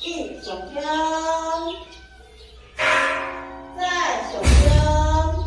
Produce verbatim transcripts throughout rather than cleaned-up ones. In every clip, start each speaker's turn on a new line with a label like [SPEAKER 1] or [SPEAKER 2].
[SPEAKER 1] 一上香，再上香。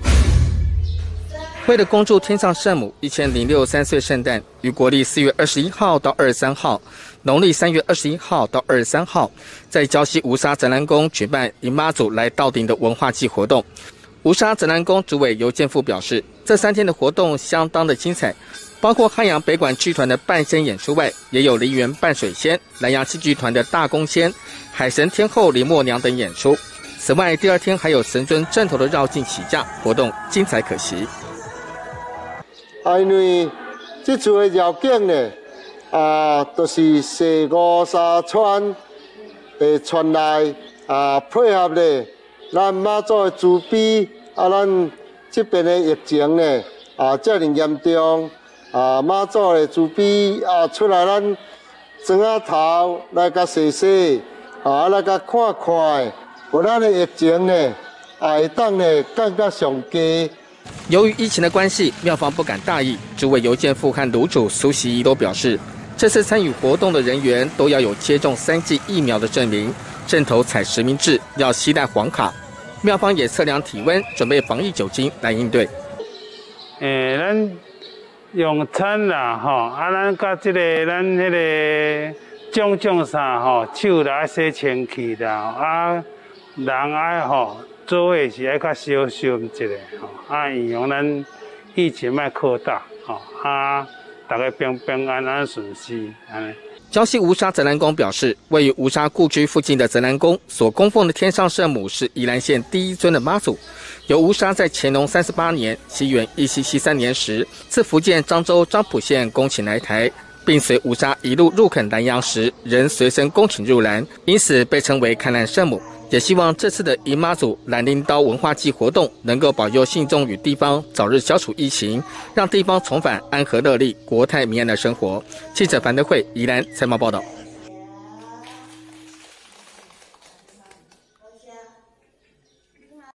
[SPEAKER 2] 为了恭祝天上圣母一千零六十三岁圣诞，于国历四月二十一号到二十三号，农历三月二十一号到二十三号，在礁溪吴沙展览宫举办迎妈祖来到顶的文化祭活动。吴沙展览宫主委尤建富表示，这三天的活动相当的精彩，包括汉阳北管剧团的半仙演出外，也有梨园半水仙、南洋戏剧团的大公仙、海神天后林默娘等演出。此外，第二天还有神尊正头的绕境起驾活动，精彩可期。
[SPEAKER 3] 啊，因为这次的绕境呢，啊，就是四五沙川的传来啊，配合咧咱妈祖的慈悲，啊，咱这边的疫情呢，啊，遮尔严重，啊，妈祖的慈悲啊，出来咱庄仔头来甲洗洗，啊，来甲看看，互咱的疫情呢，啊，会当呢降到上低。
[SPEAKER 2] 由于疫情的关系，庙方不敢大意。主委尤建富和炉主苏习仪都表示，这次参与活动的人员都要有接种三剂疫苗的证明，正头采实名制，要携带黄卡。庙方也测量体温，准备防疫酒精来应对。
[SPEAKER 4] 诶、欸，咱用餐啦，吼，啊，咱甲即、这个咱迄个种种啥吼，手来洗清气啦，啊，人爱吼。做伙是爱较小心一下，吼，啊，预防咱疫情莫扩大，吼，啊，大家平平安安顺遂，安尼。
[SPEAKER 2] 礁溪吴沙泽兰宫表示，位于吴沙故居附近的泽兰宫所供奉的天上圣母是宜兰县第一尊的妈祖，由吴沙在乾隆三十八年（西元一七七三年）时，自福建漳州漳浦县恭请来台，并随吴沙一路入垦南洋时，仍随身恭请入兰，因此被称为看难圣母。也希望这次的迎妈祖蓝拎刀文化祭活动能够保佑信众与地方早日消除疫情，让地方重返安和乐利、国泰民安的生活。记者樊德惠宜兰采访报道。